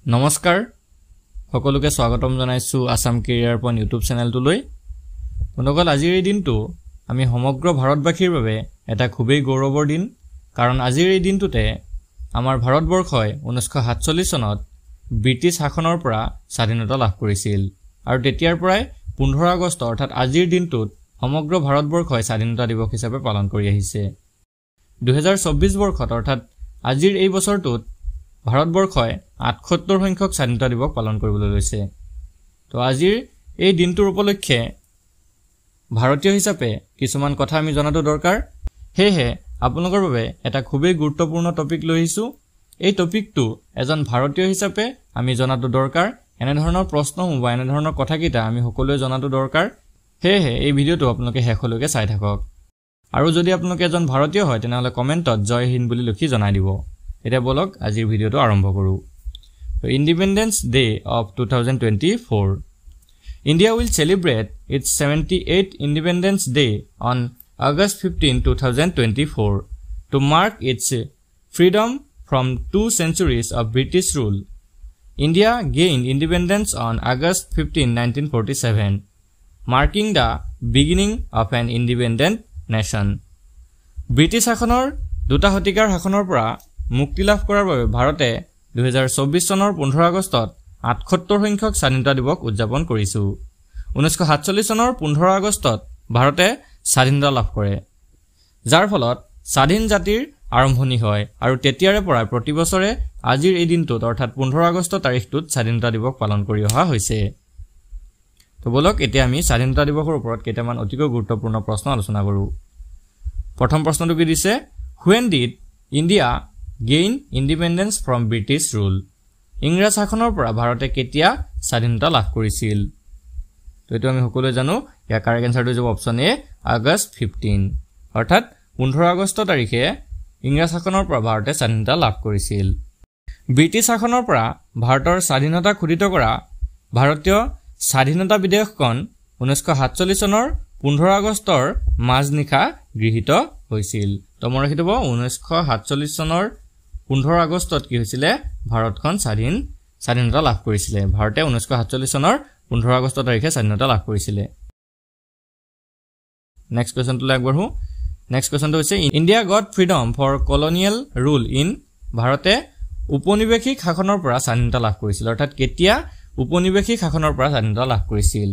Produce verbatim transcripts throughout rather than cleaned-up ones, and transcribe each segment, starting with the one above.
নমস্কাৰ সকলোকে স্বাগতম জনাইছো আসাম কেৰিয়াৰ পইণ্ট ইউটিউব চেনেলটোলৈ বন্ধুসকল আজিৰ এই দিনটো আমি সমগ্ৰ ভাৰতবাসীৰ বাবে এটা খুবেই গৌৰৱৰ দিন কাৰণ আজিৰ এই দিনটোতে আমাৰ ভাৰতবৰ্ষই ঊনৈছশ সাতচল্লিছ চনত ব্ৰিটিছ শাসনৰ পৰা স্বাধীনতা লাভ কৰিছিল আৰু তেতিয়াৰ পৰাই পোন্ধৰ আগষ্ট অৰ্থাৎ আজিৰ দিনটোত সমগ্ৰ ভাৰতবৰ্ষই স্বাধীনতা দিৱস হিচাপে পালন কৰি আহিছে দুহেজাৰ চৌব্বিছ বৰ্ষত অৰ্থাৎ আজিৰ এই বছৰটোত ভাৰতবৰ্ষই আঠসত্তৰ সংখ্যক স্বাধীনতা দিৱস পালন কৰিবলৈ লৈছে তো আজিৰ এই দিনটোৰ উপলক্ষে ভাৰতীয় হিচাপে কিছুমান কথা আমি জনাটো দৰকাৰ হেহে আপোনালোকৰ বাবে এটা খুবেই গুৰুত্বপূৰ্ণ টপিক লৈ আহিছো এই টপিকটো এজন ভাৰতীয় হিচাপে আমি জনাটো দৰকাৰ এনে ধৰণৰ প্ৰশ্ন বা এনে ধৰণৰ কথাকিটা আমি সকলোৱে জনাটো দৰকাৰ হেহে এই ভিডিওটো আপোনালোকে শেষলৈকে চাই থাকক আৰু যদি আপোনালোকে এজন ভাৰতীয় হয় তেনেহলে কমেন্টত জয় হিন্দ বুলি লিখি জনাই দিব এটা বলক আজিৰ ভিডিওটো আৰম্ভ কৰো Independence Day of twenty twenty-four India will celebrate its seventy-eighth Independence Day on August fifteenth twenty twenty-four to mark its freedom from two centuries of British rule India gained independence on August fifteenth nineteen forty-seven marking the beginning of an independent nation British শাসনৰ দুটা শতিকাৰ শাসনৰ পৰা মুক্তি লাভ কৰাৰ বাবে ভাৰতে দুহেজাৰ চৌব্বিছ চনৰ পোন্ধৰ আগষ্টত আঠসত্তৰ সংখ্যক স্বাধীনতা দিৱস উদযাপন কৰিছো ঊনৈছশ সাতচল্লিছ চনৰ পোন্ধৰ আগষ্টত ভাৰতে স্বাধীনতা লাভ কৰে যাৰ ফলত স্বাধীন জাতিৰ আৰম্ভণি হয় আৰু তেতিয়াৰে পৰা প্ৰতি বছৰে আজিৰ এই দিনটোত অৰ্থাৎ পোন্ধৰ আগষ্ট তাৰিখটোত স্বাধীনতা দিৱস পালন কৰি অহা হৈছে তো বলক এতিয়া আমি স্বাধীনতা দিৱসৰ ওপৰত কেইটামান অতিকৈ গুৰুত্বপূৰ্ণ প্ৰশ্ন আলোচনা কৰো প্ৰথম প্ৰশ্নটো কি দিছে When did India gain independence from British rule ইংৰাজ শাসনৰ পৰা ভাৰতে কেতিয়া স্বাধীনতা লাভ কৰিছিল তো এটো আমি সকলোৱে জানো ইয়াৰ কাৰেক্ট আনসাৰটো হ'ব অপচন এ আগষ্ট fifteenth অৰ্থাৎ পোন্ধৰ আগষ্ট তাৰিখে ইংৰাজ শাসনৰ পৰা ভাৰতে স্বাধীনতা লাভ কৰিছিল ব্ৰিটিছ শাসনৰ পৰা ভাৰতৰ স্বাধীনতা খুদিত কৰা ভাৰতীয় স্বাধীনতা বিধেয়কখন ঊনৈছশ সাতচল্লিছ চনৰ পোন্ধৰ আগষ্টৰ মাজনিখা গৃহীত হৈছিল তো মনত ৰাখিব ঊনৈছশ সাতচল্লিছ চনৰ পোন্ধৰ আগষ্টত কি হৈছিল ভাৰতখন স্বাধীন স্বাধীনতা লাভ কৰিছিল ভাৰতে ঊনৈছশ সাতচল্লিছ চনৰ পোন্ধৰ আগষ্ট তাৰিখে স্বাধীনতা লাভ কৰিছিল নেক্সট কোৱেশ্চনটো আগবঢ়ো নেক্সট কোৱেশ্চনটো হৈছে India got freedom for colonial rule in ভাৰতে উপনিৱেশিক শাসনৰ পৰা স্বাধীনতা লাভ কৰিছিল অৰ্থাৎ কেতিয়া উপনিৱেশিক শাসনৰ পৰা স্বাধীনতা লাভ কৰিছিল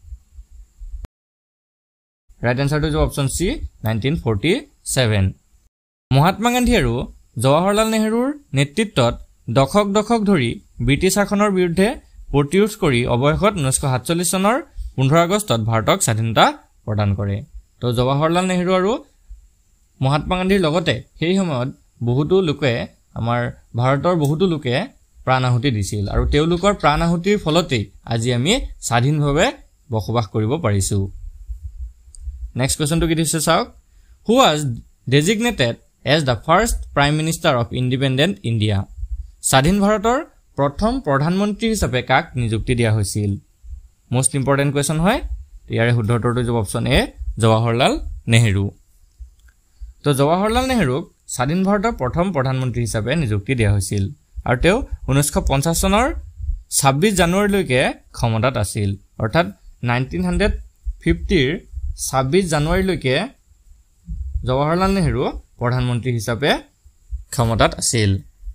ৰাইট আনসাৰটো হ'ব option C nineteen forty-seven Mahatma Gandhi আৰু জৱাহৰলাল নেহৰুৰ নেতৃত্বত দশক দশক ধৰি ব্ৰিটিছ শাসনৰ বিৰুদ্ধে প্ৰতিৰোধ কৰি অৱশেষত ঊনৈছশ সাতচল্লিছ চনৰ পোন্ধৰ আগষ্টত ভাৰতক স্বাধীনতা প্ৰদান কৰে তো জৱাহৰলাল নেহৰু আৰু মহাত্মা গান্ধীৰ লগতে সেই সময়ত বহুতো লোকে আমাৰ ভাৰতৰ বহুতো লোকে প্ৰাণ আহুতি দিছিল আৰু তেওঁলোকৰ প্ৰাণ আহুতিৰ ফলতে আজি আমি স্বাধীনভাৱে বসবাস কৰিব পাৰিছো নেক্সট কোৱেশ্চনটো কি দিছে চাওক who was designated as the first prime minister of independent India স্বাধীন ভাৰতৰ প্ৰথম প্ৰধানমন্ত্ৰী হিচাপে কাক নিযুক্তি দিয়া হৈছিল মোস্ট ইম্পৰ্টেন্ট কোৱেশ্চন হয় ইয়াৰে শুদ্ধ উত্তৰটো হ'ব অপচন এ জৱাহৰলাল নেহৰু তো জৱাহৰলাল নেহৰুক স্বাধীন ভাৰতৰ প্ৰথম প্ৰধানমন্ত্ৰী হিচাপে নিযুক্তি দিয়া হৈছিল আৰু তেওঁ ঊনৈছশ পঞ্চাছ চনৰ ছাব্বিছ জানুৱাৰীলৈকে ক্ষমতাত আছিল অৰ্থাৎ nineteen fifty ৰ ছাব্বিছ জানুৱাৰীলৈকে জৱাহৰলাল নেহৰু প্ৰধানমন্ত্ৰী হিচাপে ক্ষমতাত আছিল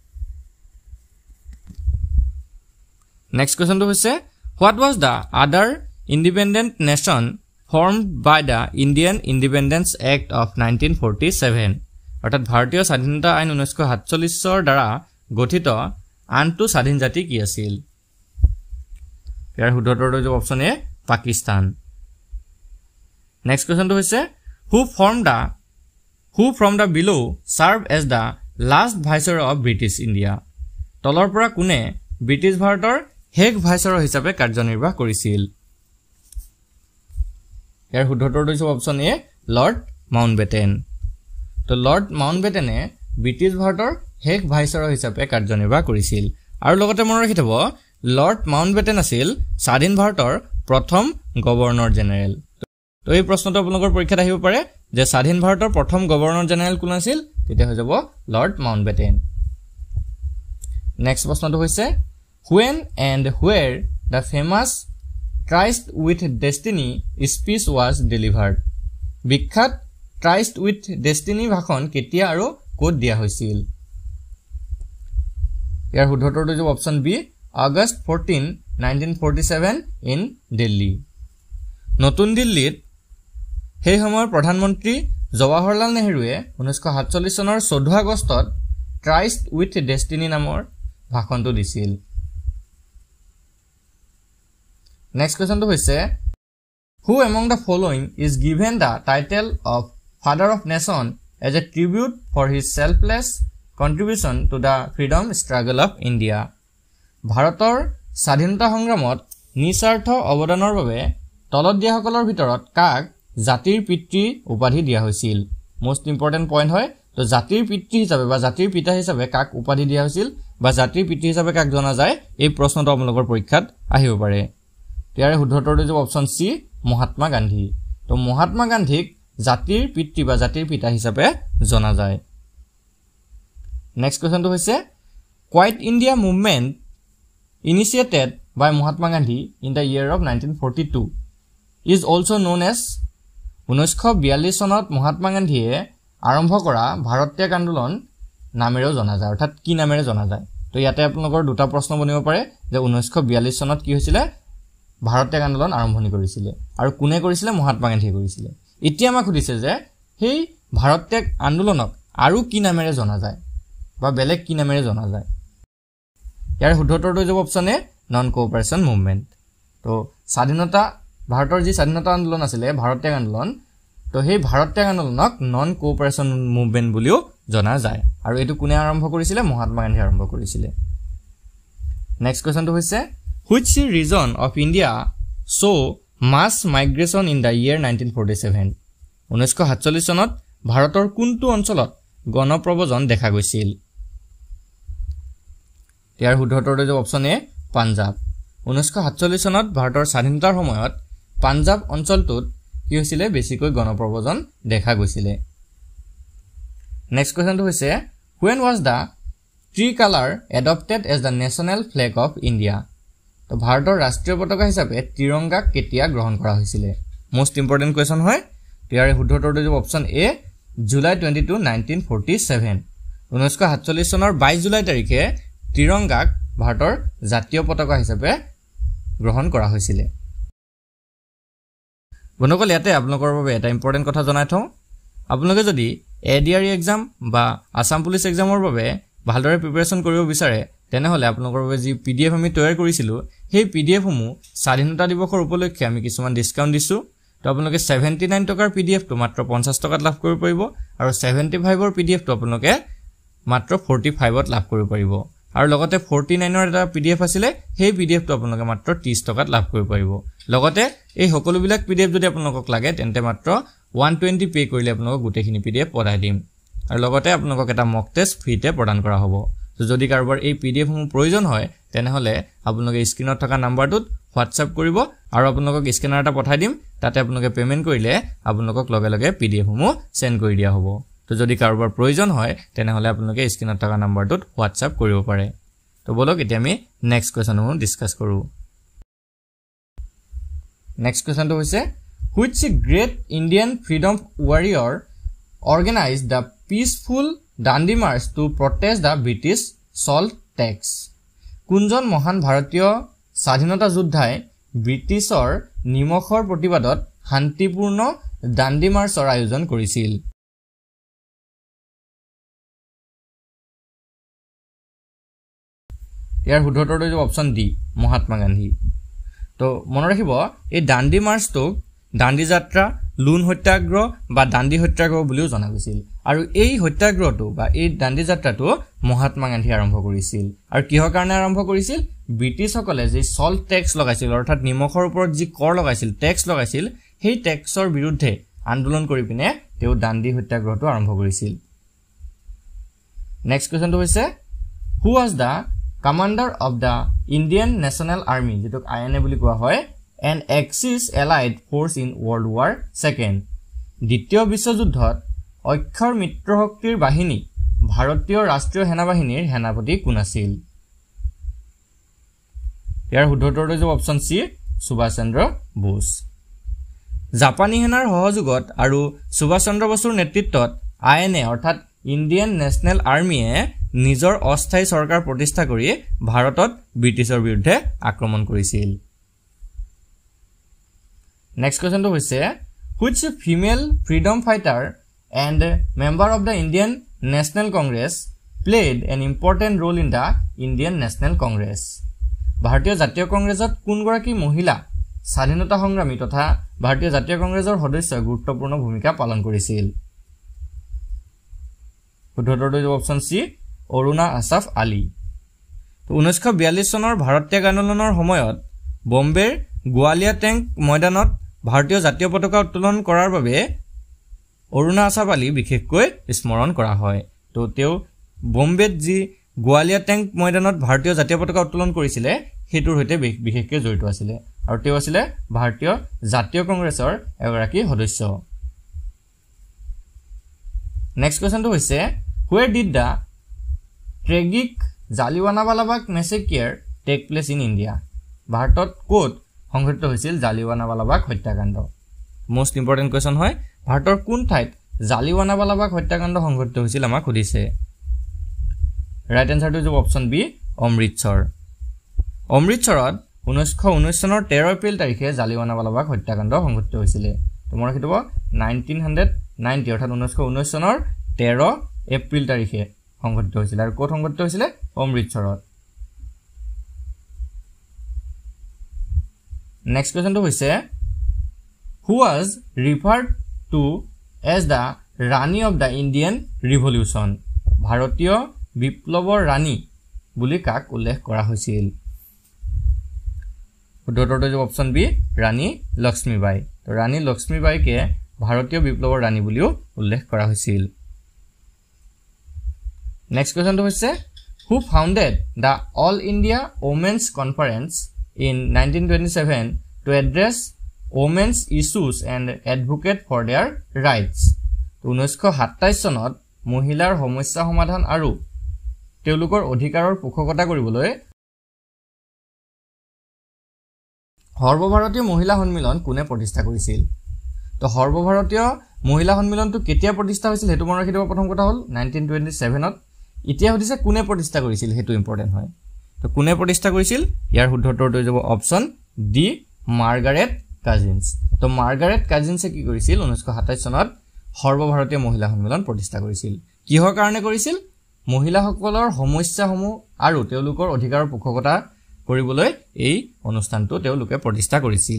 নেক্সট কোৱেশ্চনটো হৈছে what was the other independent nation formed by the Indian independence act of nineteen forty-seven অৰ্থাৎ ভাৰতীয় স্বাধীনতা আইন ঊনৈছশ সাতচল্লিছৰ দ্বাৰা গঠিত আনটো স্বাধীন জাতি কি আছিল ইয়াৰ শুদ্ধ উত্তৰটো হ'ব অপচন এ পাকিস্তান নেক্সট কোৱেশ্চনটো হৈছে who formed the who from the below serve as the last viceroy of British India তলৰ পৰা কোনে ব্ৰিটিছ ভাৰতৰ হেগ ভাইসৰয় হিচাপে কাৰ্যনিৰ্বাহ কৰিছিল ইয়াৰ শুদ্ধ উত্তৰটো হ'ব অপচন এ লৰ্ড মাউণ্টবেটেন তো লৰ্ড মাউণ্টবেটেনে ব্ৰিটিছ ভাৰতৰ হেগ ভাইসৰয় হিচাপে কাৰ্যনিৰ্বাহ কৰিছিল আৰু লগতে মনত ৰাখি থব লৰ্ড মাউণ্টবেটেন আছিল স্বাধীন ভাৰতৰ প্ৰথম গভৰ্ণৰ জেনেৰেল তো এই প্ৰশ্নটো আপোনালোকৰ পৰীক্ষাত আহিব পাৰে যে স্বাধীন ভাৰতৰ প্ৰথম গভৰ্ণৰ জেনেৰেল কোন আছিল তেতিয়া হৈ যাব লৰ্ড মাউণ্টবেটেন নেক্সট প্ৰশ্নটো হৈছে When and where the famous Tryst with Destiny speech was delivered? বিখ্যাত Tryst with Destiny ভাষণ কেতিয়া আৰু ক'ত দিয়া হৈছিল? ইয়াৰ শুদ্ধটো যে option B August fourteenth nineteen forty-seven in Delhi. নতুন দিল্লীত সেই সময়ৰ প্ৰধানমন্ত্ৰী জৱাহৰলাল নেহৰুৱে ঊনৈছশ সাতচল্লিছ চনৰ চৈধ্য আগষ্টত Tryst with Destiny নামৰ ভাষণটো দিছিল. Next question to হৈছে Who among the following is given the title of Father of Nation as a tribute for his selfless contribution to the freedom struggle of India? ভাৰতৰ স্বাধীনতা সংগ্ৰামত নিস্বাৰ্থ অৱদানৰ বাবে তলত দিয়া সকলৰ ভিতৰত কাক জাতিৰ পিতৃ উপাধি দিয়া হৈছিল? মোস্ট ইম্পৰ্টেন্ট পইণ্ট হয় তো জাতিৰ পিতৃ হিচাপে বা জাতিৰ পিতা হিচাপে কাক উপাধি দিয়া হৈছিল বা জাতিৰ পিতৃ হিচাপে কাক জনা যায় এই প্ৰশ্নটো আপোনালোকৰ পৰীক্ষাত আহিব পাৰে. ইয়াৰে শুদ্ধটো যে অপচন সি মহাত্মা গান্ধী. তো মহাত্মা গান্ধীক জাতিৰ পিতৃ বা জাতিৰ পিতা হিচাপে জনা যায়. নেক্সট কোৱেশ্চনটো হৈছে Quiet India movement initiated by Mahatma Gandhi in the year of nineteen forty-two is also known as ঊনৈছশ বিয়াল্লিছ চনত মহাত্মা গান্ধীয়ে আৰম্ভ কৰা ভাৰত ত্যাগ আন্দোলন নামেৰেও জনা যায়. অৰ্থাৎ কি নামেৰে জনা যায়? তো ইয়াতে আপোনালোকৰ দুটা প্ৰশ্ন বনিব পাৰে যে ঊনৈছশ বিয়াল্লিছ চনত কি হৈছিলে ভাৰত ত্যাগ আন্দোলন আৰম্ভণি কৰিছিলে আৰু কোনে কৰিছিলে? মহাত্মা গান্ধীয়ে কৰিছিলে. এতিয়া আমাক সুধিছে যে সেই ভাৰত ত্যাগ আন্দোলনক আৰু কি নামেৰে জনা যায় বা বেলেগ কি নামেৰে জনা যায়? ইয়াৰ শুদ্ধটো যে option A non cooperation movement. তো স্বাধীনতা ভাৰতৰ যি স্বাধীনতা আন্দোলন আছিলে ভাৰত ত্যাগ আন্দোলন তো সেই ভাৰত ত্যাগ আন্দোলনক নন কোঅপাৰেশ্যন মুভমেন্ট বুলিও জনা যায় আৰু এইটো কোনে আৰম্ভ কৰিছিলে? মহাত্মা গান্ধী আৰম্ভ কৰিছিলে. নেক্সট কোৱেশ্চনটো হৈছে Which region of India saw mass migration in the year nineteen forty-seven? ঊনৈছশ সাতচল্লিছ চনত ভাৰতৰ কোনটো অঞ্চলত গণপ্ৰব্ৰজন দেখা গৈছিল? ইয়াৰ শুদ্ধটো যে অপচন এ পাঞ্জাব. ঊনৈছশ সাতচল্লিছ চনত ভাৰতৰ স্বাধীনতাৰ সময়ত পাঞ্জাব অঞ্চলটোত কি হৈছিলে বেছিকৈ গণপ্ৰব্ৰজন দেখা গৈছিলে. নেক্সট কোৱেশ্চনটো হৈছে When was the tricolor adopted as the national flag of India? তো ভাৰতৰ ৰাষ্ট্ৰীয় পতাকা হিচাপে তিৰংগাক কেতিয়া গ্ৰহণ কৰা হৈছিলে? মোস্ট ইম্পৰ্টেন্ট কোৱেশ্চন হয়. ইয়াৰ শুদ্ধটো যে অপচন এ জুলাই বাৰ নাইনটিন ফৰ্টি ছেভেন. ঊনৈছশ সাতচল্লিছ চনৰ বাইছ জুলাই তাৰিখে তিৰংগাক ভাৰতৰ জাতীয় পতাকা হিচাপে গ্ৰহণ কৰা হৈছিলে. বন্ধুসকল ইয়াতে আপোনালোকৰ বাবে এটা ইম্পৰ্টেন্ট কথা জনাই থওঁ. আপোনালোকে যদি এডিআৰই এক্সাম বা আসাম পুলিচ এক্সামৰ বাবে ভালদৰে প্ৰিপাৰেচন কৰিব বিচাৰে তেনেহলে আপোনালোকৰ বাবে যি পিডিএফ আমি তৈয়াৰ কৰিছিলো সেই পিডিএফ সমূহ স্বাধীনতা দিৱসৰ উপলক্ষে আমি কিছুমান ডিসকাউন্ট দিছো. তো আপোনালোকে সেভেন্টি নাইন টকাৰ পিডিএফ টো মাত্ৰ পঞ্চাছ টকাত লাভ কৰিব পাৰিব আৰু সেভেন্টি ফাইভ ৰ পিডিএফ টো আপোনালোকে মাত্ৰ ফৰ্টি ফাইভ ত লাভ কৰিব পাৰিব আৰু লগতে ফৰ্টি নাইন ৰ এটা পিডিএফ আছিলে সেই পিডিএফ টো আপোনালোকে মাত্ৰ ত্ৰিছ টকাত লাভ কৰিব পাৰিব. লগতে এই সকলোবিলাক পিডিএফ যদি আপোনালোকক লাগে তেন্তে মাত্ৰ ওৱান টুৱেণ্টি পে কৰিলে আপোনালোকক গোটেইখিনি পিডিএফ পঠাই দিম আৰু লগতে আপোনালোকক এটা মক টেষ্ট ফ্ৰীতে প্ৰদান কৰা হ'ব. তো যদি কাৰোবাৰ এই পিডিএফ সমূহ প্ৰয়োজন হয় তেনেহলে আপোনালোকে স্ক্ৰিনত থকা নাম্বাৰটোত হোৱাটছআপ কৰিব আৰু আপোনালোকক স্কেনাৰ এটা পঠাই দিম. তাতে আপোনালোকে পেমেন্ট কৰিলে আপোনালোকক লগে লগে পিডিএফ সমূহ সেন্ড কৰি দিয়া হ'ব. তো যদি কাৰোবাৰ প্ৰয়োজন হয় তেনেহলে আপোনালোকে স্ক্ৰিনত থকা নাম্বাৰটোত হোৱাটছআপ কৰিব পাৰে. তো বলক এতিয়া আমি নেক্সট কোৱেশ্চনসমূহ ডিসকাস কৰো. নেক্সট কোৱেশ্চনটো হৈছে Which great Indian freedom warrior organized the peaceful Dandi March to protest the British salt tax? কোনজন মহান ভাৰতীয় স্বাধীনতা যোদ্ধাই ব্ৰিটিছৰ নিমখৰ প্ৰতিবাদত শান্তিপূৰ্ণ দাণ্ডি মাৰ্চৰ আয়োজন কৰিছিল? ইয়াৰ শুদ্ধটো যে অপচন ডি মহাত্মা গান্ধী. তো মনত ৰাখিব এই দাণ্ডি মাৰ্চটোক দাণ্ডি যাত্ৰা, লুন সত্যাগ্ৰহ বা দাণ্ডি সত্যাগ্ৰহ বুলিও জনা গৈছিল আৰু এই সত্যাগ্ৰহটো বা এই দাণ্ডি যাত্ৰাটো মহাত্মা গান্ধী আৰম্ভ কৰিছিল. আৰু কিহৰ কাৰণে আৰম্ভ কৰিছিল? ব্ৰিটিছসকলে যে সল্ট টেক্স লগাইছিল অৰ্থাৎ নিমখৰ ওপৰত যি কৰ লগাইছিল টেক্স লগাইছিল সেই টেক্সৰ বিৰুদ্ধে আন্দোলন কৰি পিনে তেওঁ দাণ্ডি সত্যাগ্ৰহটো আৰম্ভ কৰিছিল. নেক্সট কোৱেশ্চনটো হৈছে Who was the commander of the Indian National Army যেটোক আই এন এ বুলি কোৱা হয় an Axis allied force in World War Second? দ্বিতীয় বিশ্বযুদ্ধত অক্ষৰ মিত্ৰ শক্তিৰ বাহিনী ভাৰতীয় ৰাষ্ট্ৰীয় সেনাবাহিনীৰ সেনাপতি কোন আছিল? ইয়াৰ শুদ্ধ উত্তৰটো হ'ব অপচন সি সুভাষ চন্দ্ৰ বোস জাপানী সেনাৰ সহযোগত আৰু সুভাষ চন্দ্ৰ বসুৰ নেতৃত্বত আই এন এ অৰ্থাৎ ইণ্ডিয়ান নেশ্যনেল আৰ্মিয়ে নিজৰ অস্থায়ী চৰকাৰ প্ৰতিষ্ঠা কৰি ভাৰতত ব্ৰিটিছৰ বিৰুদ্ধে আক্ৰমণ কৰিছিল নেক্সট কোৱেশ্চনটো হৈছে which female freedom fighter and member of the Indian National Congress played an important role in the Indian National Congress ভাৰতীয় জাতীয় কংগ্ৰেছত কোন গৰাকী মহিলা স্বাধীনতা সংগ্ৰামী তথা ভাৰতীয় জাতীয় কংগ্ৰেছৰ সদস্যই গুৰুত্বপূৰ্ণ ভূমিকা পালন কৰিছিল উত্তৰটো হ'ব অপচন সি অৰুণা আছাফ আলী তো ঊনৈছশ বিয়াল্লিছ চনৰ ভাৰত ত্যাগ আন্দোলনৰ সময়ত বম্বেৰ গোৱালিয়া টেংক ময়দানত ভাৰতীয় জাতীয় পতাকা উত্তোলন কৰাৰ বাবে অৰুণা আছাফ আলী বিশেষকৈ স্মৰণ কৰা হয় তো তেওঁ বম্বেত যি গোৱালিয়া টেংক ময়দানত ভাৰতীয় জাতীয় পতাকা উত্তোলন কৰিছিলে হেতুৰ হৈতে বিশেষকৈ জড়িত আছিল আৰু তেওঁ আছিল ভাৰতীয় জাতীয় কংগ্ৰেছৰ এগৰাকী সদস্য নেক্সট কোৱেশ্চনটো হৈছে where did the tragic Jallianwala Bagh massacre take place in India ভাৰতত কোত সংঘটিত হৈছিল জালিয়ানৱালা বাগ হত্যাকাণ্ড মোস্ট ইম্পৰ্টেন্ট কোৱেশ্চন হয় ভাৰতৰ কোন ঠাইত জালিয়ানৱালা বাগ হত্যাকাণ্ড সংঘটিত হৈছিল আমাক সুধিছে ৰাইট এনসাৰটো হ'ব অপচন বি অমৃতসৰ অমৃতসৰত ঊনৈছশ ঊনৈছ চনৰ তেৰ এপ্ৰিল তাৰিখে জালিয়ানৱালা বাগ হত্যাকাণ্ড সংঘটিত হৈছিল তোমাৰ কিতব নাইনটিন নাইনটি অৰ্থাৎ ঊনৈছশ ঊনৈছ চনৰ তেৰ এপ্ৰিল তাৰিখে সংঘটিত হৈছিল আৰু কোত সংঘটিত হৈছিল অমৃতসৰত Next question to is who was referred to as the Rani of the Indian Revolution Bharatiya Biplobor Rani বুলি কাক উল্লেখ কৰা হৈছিল উত্তৰটো হ'ব অপচন বি ৰাণী লক্ষ্মীবাই তো ৰাণী লক্ষ্মীবাইকে ভাৰতীয় বিপ্লৱৰ ৰাণী বুলিও উল্লেখ কৰা হৈছিল নেক্সট কোৱেশ্চনটো হৈছে who founded the All India Women's Conference in nineteen twenty-seven to address women's issues and advocate for their rights ঊনৈছশ সাতাইছ চনত মহিলাৰ সমস্যা সমাধান আৰু তেওঁলোকৰ অধিকাৰৰ পোষকতা কৰিবলৈ সৰ্বভাৰতীয় মহিলা সন্মিলন কোনে প্ৰতিষ্ঠা কৰিছিল তো সৰ্বভাৰতীয় মহিলা সন্মিলনটো কেতিয়া প্ৰতিষ্ঠা হৈছিল হেতু মনত ৰাখিব প্ৰথম কথা হ'ল নাইনটিন টুৱেণ্টি ছেভেনত এতিয়া হদিছে কোনে প্ৰতিষ্ঠা কৰিছিল হেতু ইম্পৰ্টেন্ট হয় তো কোনে প্ৰতিষ্ঠা কৰিছিল ইয়াৰ শুদ্ধ উত্তৰটো হ'ব অপচন ডি মাৰ্গাৰেট কাজিন্স তো মাৰ্গাৰেট কাজিন্সে কি কৰিছিল ঊনৈছশ সাতাইছ চনত সৰ্বভাৰতীয় মহিলা সন্মিলন প্ৰতিষ্ঠা কৰিছিল কিহৰ কাৰণে কৰিছিল মহিলাসকলৰ সমস্যাসমূহ আৰু তেওঁলোকৰ অধিকাৰৰ পোষকতা কৰিবলৈ এই অনুষ্ঠানটো তেওঁলোকে প্ৰতিষ্ঠা কৰিছিল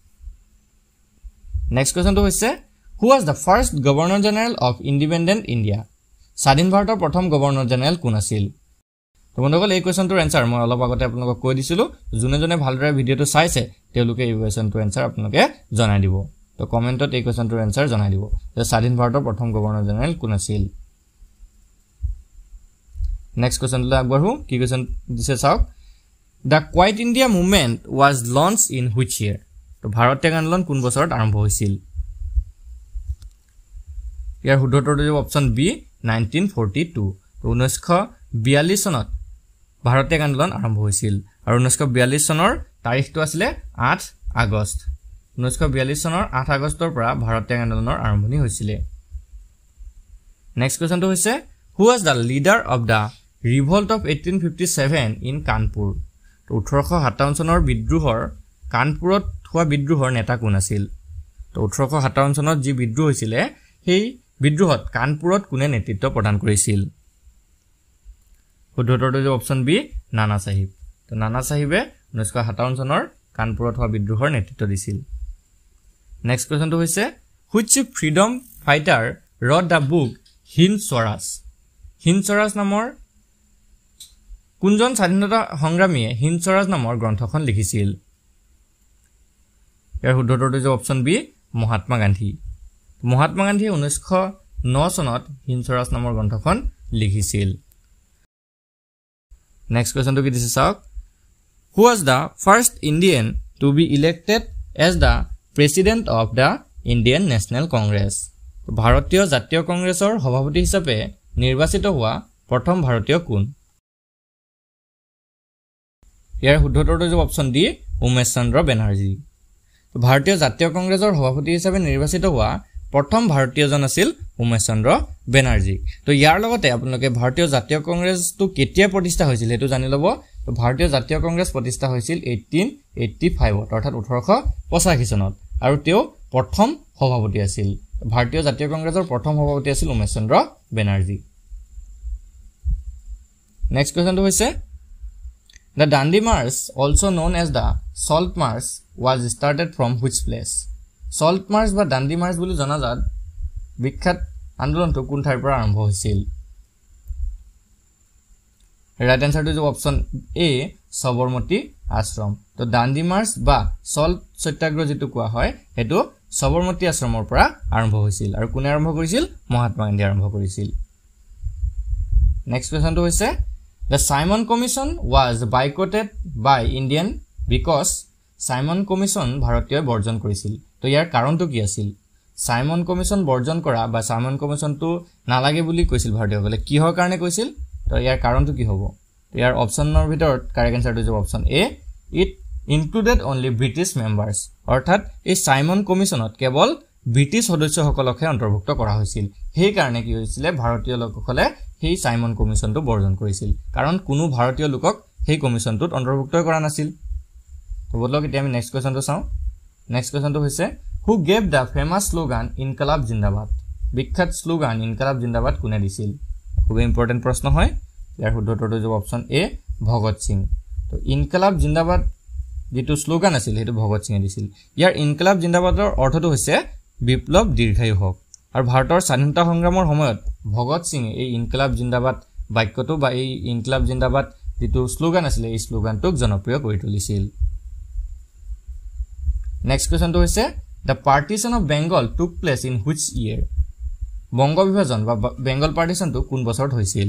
নেক্সট কোৱেশ্চনটো হৈছে who was the first governor general of independent India স্বাধীন ভাৰতৰ প্ৰথম গভৰ্ণৰ জেনেৰেল কোন আছিল তো বন্ধুসকল এই কোৱেশ্চনটোৰ এনসাৰ মই অলপ আগতে আপোনালোকক কৈ দিছিলো যোনে জনে ভালদৰে ভিডিওটো চাইছে তেওঁলোকে এই কোৱেশ্চনটোৰ এনসাৰ আপোনালোকে জনাই দিব তো কমেন্টত এই কোৱেশ্চনটোৰ এনসাৰ জনাই দিব যে স্বাধীন ভাৰতৰ প্ৰথম গভৰ্ণৰ জেনেৰেল কোন আছিল নেক্সট কোৱেশ্চনটো আগবঢ়ো কি কোৱেশ্চন দিছে চাওক The Quiet India movement was launched in which year তো ভাৰত ত্যাগ আন্দোলন কোন বছৰত আৰম্ভ হৈছিল ইয়াৰ শুদ্ধ উত্তৰটো হ'ব option B nineteen forty two তো ঊনৈছশ বিয়াল্লিছ চনত ভাৰত ত্যাগ আন্দোলন আৰম্ভ হৈছিল আৰু ঊনৈছশ বিয়াল্লিছ চনৰ তাৰিখটো আছিল আঠ আগষ্ট ঊনৈছশ বিয়াল্লিছ চনৰ আঠ আগষ্টৰ পৰা ভাৰত ত্যাগ আন্দোলনৰ আৰম্ভণি হৈছিল নেক্সট কোৱেশ্চনটো হৈছে who was the leader of the revolt of eighteen fifty-seven in Kanpur তো ওঠৰশ সাতাৱন্ন চনৰ বিদ্ৰোহৰ কানপুৰত হোৱা বিদ্ৰোহৰ নেতা কোন আছিল তো ওঠৰশ সাতাৱন্ন চনত যি বিদ্ৰোহ হৈছিল সেই বিদ্ৰোহত কানপুৰত কোনে নেতৃত্ব প্ৰদান কৰিছিল শুদ্ধটো যে অপচন বি নানা সাহিব তো নানা সাহিবে ঊনৈছশ সাতাৱন্ন চনৰ কানপুৰত হোৱা বিদ্ৰোহৰ নেতৃত্ব দিছিল নেক্সট কোৱেশ্চনটো হৈছে which freedom fighter wrote the book Hind Swaraj Hind Swaraj নামৰ কোনজন স্বাধীনতা সংগ্ৰামীয়ে হিন্দ স্বৰাজ নামৰ গ্ৰন্থখন লিখিছিল ইয়াৰ শুদ্ধটো যে অপচন বি মহাত্মা গান্ধী মহাত্মা গান্ধী ঊনৈছশ ন চনত হিন্দ স্বৰাজ নামৰ গ্ৰন্থখন লিখিছিল নেক্সট কোৱেশ্চনটো কি দিছে চাওক who was the first Indian to be elected as the president of the Indian National Congress ভাৰতীয় জাতীয় কংগ্ৰেছৰ সভাপতি হিচাপে নিৰ্বাচিত হোৱা প্ৰথম ভাৰতীয় কোন ইয়াৰ শুদ্ধ উত্তৰটো হ'ব অপচন ডি উমেশ চন্দ্ৰ বেনাৰ্জী ভাৰতীয় জাতীয় কংগ্ৰেছৰ সভাপতি হিচাপে নিৰ্বাচিত হোৱা প্ৰথম ভাৰতীয়জন আছিল উমেশ চন্দ্ৰ বেনাৰ্জী তো ইয়াৰ লগতে আপোনালোকে ভাৰতীয় জাতীয় কংগ্ৰেছটো কেতিয়া প্ৰতিষ্ঠা হৈছিল হেতু জানি লব তো ভাৰতীয় জাতীয় কংগ্ৰেছ প্ৰতিষ্ঠা হৈছিল eighteen eighty-five অৰ্থাৎ ওঠৰশ পঁচাশী চনত আৰু তেওঁ প্ৰথম সভাপতি আছিল ভাৰতীয় জাতীয় কংগ্ৰেছৰ প্ৰথম সভাপতি আছিল উমেশ চন্দ্ৰ বেনাৰ্জী নেক্সট কোৱেশ্চনটো হৈছে The Dandi March, also known as the Salt March, was started from which place? Salt March বা Dandi March বুলি জনাজাত বিখ্যাত আন্দোলনটো কোন ঠাইৰ পৰা আৰম্ভ হৈছিল ৰাইট আনসাৰটো হ'ব অপচন এ সবৰমতী আশ্ৰম তো Dandi March বা Salt সত্যাগ্ৰহ যেটো কোৱা হয় হেতু সবৰমতী আশ্ৰমৰ পৰা আৰম্ভ হৈছিল আৰু কোনে আৰম্ভ কৰিছিল মহাত্মা গান্ধী আৰম্ভ কৰিছিল নেক্সট কোৱেশ্চনটো হৈছে The Simon Commission was boycotted by Indian because Simon Commission ভাৰতীয় বৰ্জন কৰিছিল তো ইয়াৰ কাৰণটো কি আছিল Simon Commission বৰ্জন কৰা বা Simon Commission তো নালাগে বুলি কৈছিল ভাৰতীয়সকলে কিহৰ কাৰণে কৈছিল তো ইয়াৰ কাৰণটো কি হ'ব ইয়াৰ অপচনৰ ভিতৰত কাৰেক্ট আনসাৰটো হ'ব option A it included only British members অৰ্থাৎ এই Simon Commissionত কেৱল ব্ৰিটিছ সদস্যসকলকহে অন্তৰ্ভুক্ত কৰা হৈছিল সেই কাৰণে কি হৈছিল ভাৰতীয় লোকসকলে সেই সাইমন কমিশনটো বৰ্জন কৰিছিল কাৰণ কোনো ভাৰতীয় লোকক সেই কমিশনটোত অন্তৰ্ভুক্ত কৰা নাছিল তো বলক এতিয়া আমি নেক্সট কোৱেশ্চনটো চাও নেক্সট কোৱেশ্চনটো হৈছে who gave the famous slogan Inqilab জিন্দাবাদ বিখ্যাত স্লোগান ইনকলাব জিন্দাবাদ কোনে দিছিল খুব ইম্পৰ্টেন্ট প্ৰশ্ন হয় ইয়াৰ শুদ্ধ উত্তৰটো হ'ব অপচন এ ভগত সিং তো ইনকলাব জিন্দাবাদ যেটো স্লোগান আছিল হেতু ভগত সিংে দিছিল ইয়াৰ ইনকলাব জিন্দাবাদৰ অৰ্থটো হৈছে বিপ্লৱ দীৰ্ঘায়ু হোক আৰু ভাৰতৰ স্বাধীনতা সংগ্ৰামৰ সময়ত ভগত সিং এই ইনকলাব জিন্দাবাদ বাক্যটো বা এই ইনকলাব জিন্দাবাদ যেটো স্লোগান আছিল এই স্লোগানটোক জনপ্ৰিয় কৰি তুলিছিল নেক্সট কোৱেশ্চনটো হৈছে the partition of Bengal took place in which year Banga বিভাজন বা বেঙ্গল পাৰ্টিশনটো কোন বছৰত হৈছিল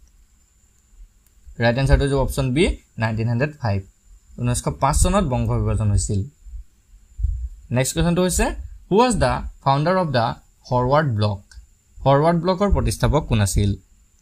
ৰাইট আনসাৰটো হ'ব option B nineteen oh five nineteen oh five চনত বংগ বিভাজন হৈছিল নেক্সট কোৱেশ্চনটো হৈছে who was the founder of the forward bloc forward blockৰ প্ৰতিষ্ঠাপক কোন আছিল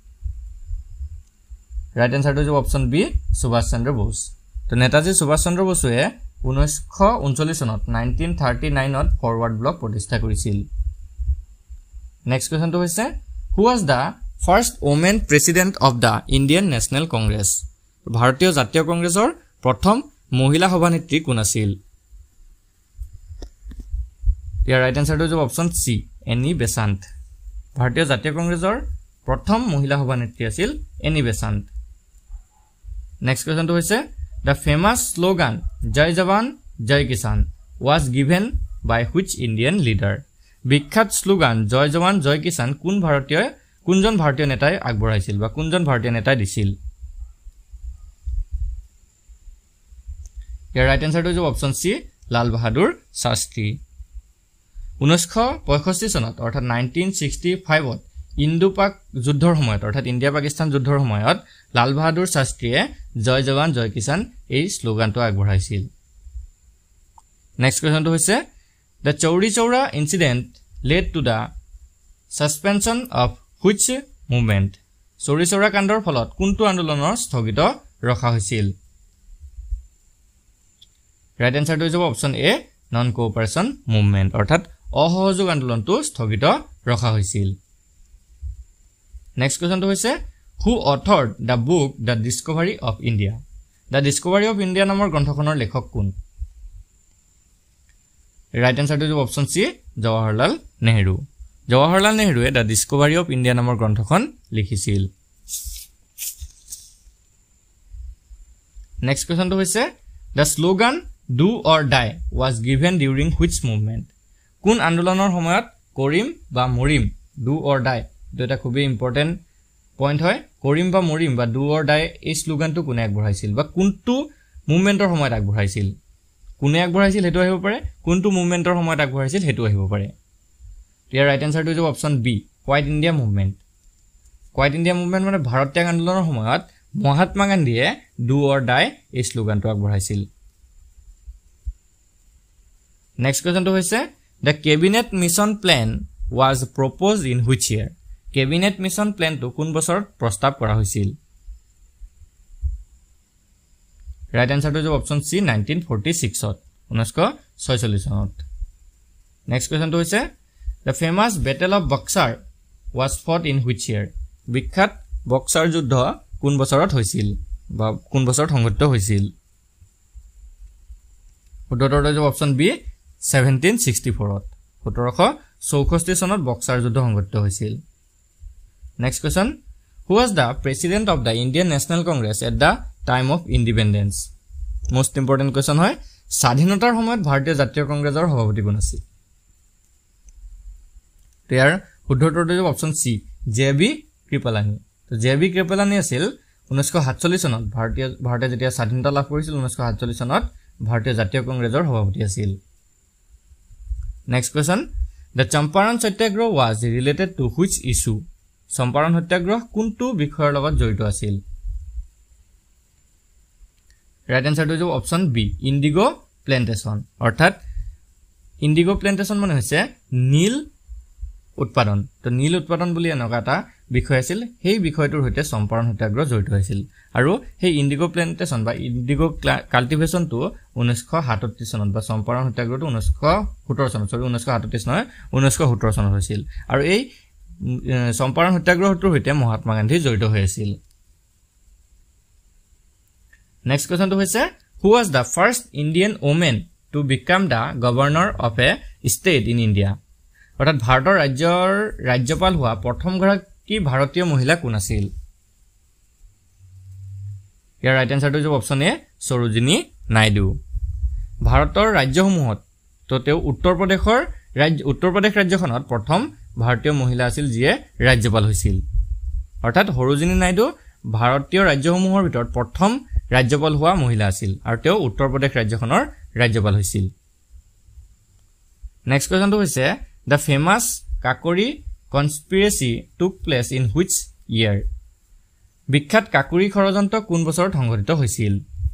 ৰাইট আনসাৰটো হ'ব অপচন বি সুভাষ চন্দ্ৰ বোস তো নেতাজী সুভাষ চন্দ্ৰ বোসে nineteen thirty-nine চনত nineteen thirty-nine ত ফৰৱাৰ্ড ব্লক প্ৰতিষ্ঠা কৰিছিল নেক্সট কোৱেশ্চনটো হৈছে who was the first woman president of the Indian National Congress ভাৰতীয় জাতীয় কংগ্ৰেছৰ প্ৰথম মহিলা সভানেত্ৰী কোন আছিল ইয়াৰ ৰাইট আনসাৰটো হ'ব অপচন সি এনি বেসান্ত ভাৰতীয় জাতীয় কংগ্ৰেছৰ প্ৰথম মহিলা সভানেত্ৰী আছিল এনি বেসান্ত নেক্সট কোৱেশ্চনটো হৈছে The famous slogan Jai Jawan Jai Kisan was given by which Indian leader? বিখ্যাত স্লোগান জয় জৱান জয় কিষান কোন ভাৰতীয় কোনজন ভাৰতীয় নেতাই আগবঢ়াইছিল বা কোনজন ভাৰতীয় নেতাই দিছিল ইয়াৰ ৰাইট আনসাৰটো হ'ব option C Lal Bahadur Shastri nineteen sixty-five চনত অৰ্থাৎ nineteen sixty-five ত ইন্দো পাক যুদ্ধৰ সময়ত অৰ্থাৎ ইণ্ডিয়া পাকিস্তান যুদ্ধৰ সময়ত লাল বাহাদুৰ শাস্ত্ৰীয়ে জয় জৱান জয় কিষান এই স্লোগানটো আগবঢ়াইছিল নেক্সট কোৱেশ্চনটো হৈছে the Chauri Chaura incident led to the suspension of which movement Chauri Chaura কাণ্ডৰ ফলত কোনটো আন্দোলনৰ স্থগিত ৰখা হৈছিল ৰাইট আনসাৰটো হ'ব option A non cooperation movement অৰ্থাৎ অসহযোগ আন্দোলনটো স্থগিত ৰখা হৈছিল নেক্সট কোৱেশ্চনটো হৈছে who authored the book The Discovery of India The Discovery of India নামৰ গ্ৰন্থখনৰ লেখক কোন ৰাইট আনসাৰটো হ'ব অপচন সি জৱাহৰলাল নেহৰু জৱাহৰলাল নেহৰুৱে The Discovery of India নামৰ গ্ৰন্থখন লিখিছিল নেক্সট কোৱেশ্চনটো হৈছে The slogan Do or Die was given during which movement কোন আন্দোলনৰ সময়ত কৰিম বা মৰিম Do or Die এটা খুব ইম্পৰ্টেন্ট পইণ্ট হয় কৰিম বা মৰিম বা ডু অৰ ডাই এই স্লোগানটো কোনে আগবঢ়াইছিল বা কোনটো মুভমেন্টৰ সময়ত আগবঢ়াইছিল কোনে আগবঢ়াইছিল হেতু আহিব পাৰে কোনটো মুভমেন্টৰ সময়ত আগবঢ়াইছিল হেতু আহিব পাৰে ইয়াৰ ৰাইট আনসাৰটো হ'ব option B quit India movement quit India movement মানে ভাৰত ত্যাগ আন্দোলনৰ সময়ত মহাত্মা গান্ধীয়ে ডু অৰ ডাই এই স্লোগানটো আগবঢ়াইছিল নেক্সট কোৱেশ্চনটো হৈছে the cabinet mission plan was proposed in which year Cabinet Mission Plan to কোন বছৰত প্ৰস্তাৱ কৰা হৈছিল ৰাইট আনসাৰটো হ'ব option C nineteen forty six ত ঊনৈছশ ছয়চল্লিছ চনত নেক্সট কোৱেশ্চনটো হৈছে the famous battle of Buxar was fought in which year বিখ্যাত বক্সাৰ যুদ্ধ কোন বছৰত হৈছিল বা কোন বছৰত সংঘটিত হৈছিল উত্তৰটো হ'ব option B seventeen sixty four ত সোতৰশ চৌষষ্ঠি চনত বক্সাৰ যুদ্ধ সংঘটিত হৈছিল next question who was the president of the Indian National Congress at the time of independence most important question হয় স্বাধীনতাৰ সময়ত ভাৰতীয় জাতীয় কংগ্ৰেছৰ সভাপতি কোন আছিল ইয়াৰ উত্তৰটো হ'ব option C J B Kripalani তো জে বি কৃপলানী আছিল ঊনৈছশ সাতচল্লিছ চনত ভাৰতীয় ভাৰতে যেতিয়া স্বাধীনতা লাভ কৰিছিল ঊনৈছশ সাতচল্লিছ চনত ভাৰতীয় জাতীয় কংগ্ৰেছৰ সভাপতি আছিল next question the Champaran Satyagraha was related to which issue Champaran Satyagraha কোনটো বিষয়ৰ লগত জড়িত আছিল ৰাইট আনসাৰটো হ'ব অপচন বি ইন্ডিগো প্লেন্টেশন অৰ্থাৎ ইন্ডিগো প্লেন্টেশন মানে হৈছে নীল উৎপাদন তো নীল উৎপাদন বুলি এনেকুৱা এটা বিষয় আছিল সেই বিষয়টোৰ সৈতে চম্পাৰণ সত্যাগ্ৰহ জড়িত হৈছিল আৰু সেই ইন্ডিগো প্লেন্টেশন বা ইন্ডিগো কাল্টিভেশনটো ঊনৈছশ সাতত্ৰিছ চনত বা চম্পাৰণ সত্যাগ্ৰহটো ঊনৈছশ সোতৰ চনত সৰি ঊনৈছশ সাতত্ৰিছ নহয় ঊনৈছশ সোতৰ চনত হৈছিল আৰু এই চম্পাৰণ সত্যাগ্ৰহটোৰ সৈতে মহাত্মা গান্ধী জড়িত হৈ আছিল নেক্সট কোৱেশ্চনটো হৈছে who was the first Indian woman to become the governor of a state in India অৰ্থাৎ ভাৰতৰ ৰাজ্যৰ ৰাজ্যপাল হোৱা প্ৰথম গৰাকী ভাৰতীয় মহিলা কোন আছিল ইয়াৰ ৰাইট আনসাৰটো হ'ব অপচন এ সৰোজিনী নাইডু ভাৰতৰ ৰাজ্যসমূহত তো তেওঁ উত্তৰ প্ৰদেশৰ ৰাজ্য উত্তৰ প্ৰদেশ ৰাজ্যখনত প্ৰথম ভাৰতীয় মহিলা আছিল যিয়ে ৰাজ্যপাল হৈছিল অৰ্থাৎ সৰোজিনী নাইডু ভাৰতীয় ৰাজ্যসমূহৰ ভিতৰত প্ৰথম ৰাজ্যপাল হোৱা মহিলা আছিল আৰু তেওঁ উত্তৰ প্ৰদেশ ৰাজ্যখনৰ ৰাজ্যপাল হৈছিল নেক্সট কোৱেশ্চনটো হৈছে দ্য ফেমাছ কাকৰি কনস্পিৰেচি টুক প্লেচ ইন হুইচ ইয়াৰ বিখ্যাত কাকৰি ষড়যন্ত্ৰ কোন বছৰত সংঘটিত হৈছিল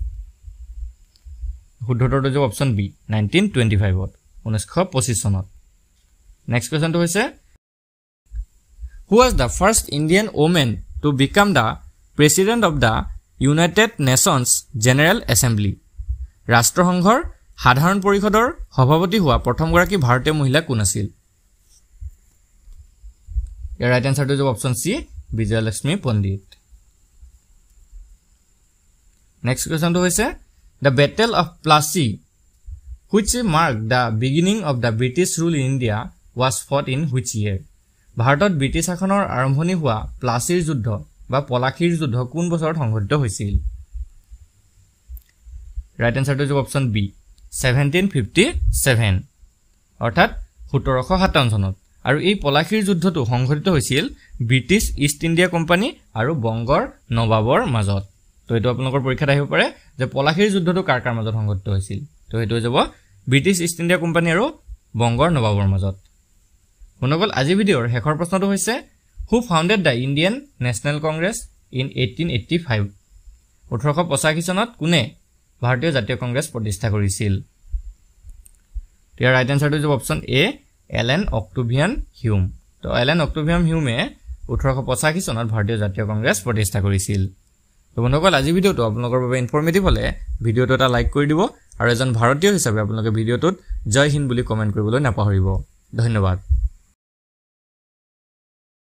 শুদ্ধটোৰ হ'ব option B nineteen twenty five ত ঊনৈছশ পঁচিছ চনত নেক্সট কোৱেশ্চনটো হৈছে who was the first Indian woman to become the president of the United Nations General Assembly ৰাষ্ট্ৰসংঘৰ সাধাৰণ পৰিষদৰ সভাপতি হোৱা প্ৰথম গৰাকী ভাৰতীয় মহিলা কোন আছিল ইয়াৰ ৰাইট আনসাৰটো হ'ব option C Vijayalakshmi Pandit next কোৱেশ্চনটো হৈছে the battle of Plassey which marked the beginning of the British rule in India was fought in which year ভাৰতত ব্ৰিটিছ শাসনৰ আৰম্ভণি হোৱা প্লাছিৰ যুদ্ধ বা পলাশীৰ যুদ্ধ কোন বছৰত সংঘটিত হৈছিল ৰাইট আনসাৰটো হ'ব option B seventeen fifty seven অৰ্থাৎ সোতৰশ সাতাৱন্ন চনত আৰু এই পলাশীৰ যুদ্ধটো সংঘটিত হৈছিল ব্ৰিটিছ ইষ্ট ইণ্ডিয়া কোম্পানী আৰু বংগৰ নবাবৰ মাজত তো এইটো আপোনালোকৰ পৰীক্ষাত আহিব পাৰে যে পলাশীৰ যুদ্ধটো কাৰ কাৰ মাজত সংঘটিত হৈছিল তো এইটো যাব ব্ৰিটিছ ইষ্ট ইণ্ডিয়া কোম্পানী আৰু বংগৰ নবাবৰ মাজত বন্ধুসকল আজি ভিডিঅ'ৰ শেষৰ প্ৰশ্নটো হৈছে who founded the Indian national congress in eighteen eighty five ওঠৰশ পঁচাশী চনত কোনে ভাৰতীয় জাতীয় কংগ্ৰেছ প্ৰতিষ্ঠা কৰিছিল ইয়াৰ ৰাইট আনসাৰটো হ'ব option A Allan Octavian Hume তো এলেন অক্টোভিয়ান হিউমে ওঠৰশ পঁচাশী চনত ভাৰতীয় জাতীয় কংগ্ৰেছ প্ৰতিষ্ঠা কৰিছিল তো বন্ধুসকল আজি ভিডিঅ'টো আপোনালোকৰ বাবে ইনফৰ্মেটিভ হ'লে ভিডিঅ'টো এটা লাইক কৰি দিব আৰু এজন ভাৰতীয় হিচাপে আপোনালোকে ভিডিঅ'টোত জয় হিন্দ বুলি কমেণ্ট কৰিবলৈ নাপাহৰিব ধন্যবাদ।